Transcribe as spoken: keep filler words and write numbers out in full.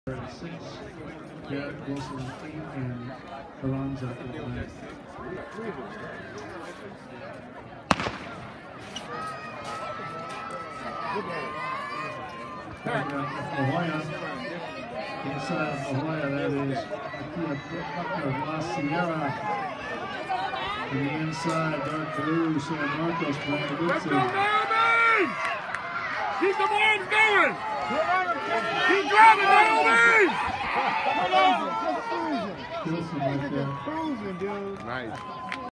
Six, Garrett Wilson eight, and Alonzo at nine. And, uh, Ahoya, inside of Ahoya, that is Akia of La Sierra. And the inside, dark blue, San Marcos playing a good Let's team. go, Naomi! Keep the bombs going! Keep driving, Naomi! Kills him right there. Cruising, dude. Nice.